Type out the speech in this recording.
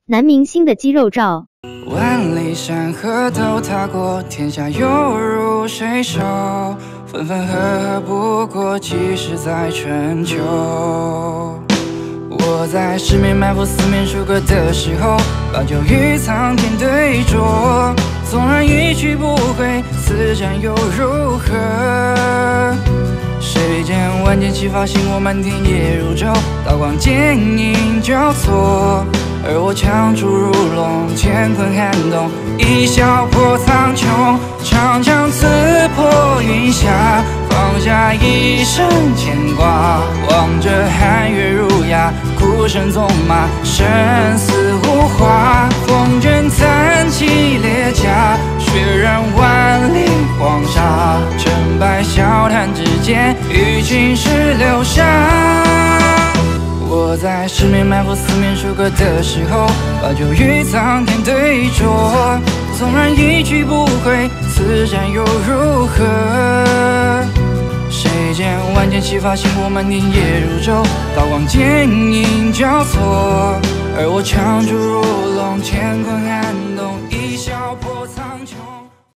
男明星的肌肉照。 万里山河都踏过，天下又如谁手？分分合合不过几时在春秋。我在十面埋伏四面楚歌的时候，把酒与苍天对酌。纵然一去不回，此战又如何？谁见万箭齐发，星火满天夜如昼，刀光剑影交错。而我枪出如龙，乾坤撼动，一笑破苍穹，长枪刺破云霞，放下一生牵挂。望着寒月如牙，孤身纵马，生死无花。风卷残骑列甲，血染万里黄沙。成败笑谈之间，与青史留下。我在十面埋伏四面楚歌的时候，把酒与苍天对酌。纵然一去不回，此战又如何？谁见万箭齐发，星火满天夜如昼，刀光剑影交错。而我枪出如龙，乾坤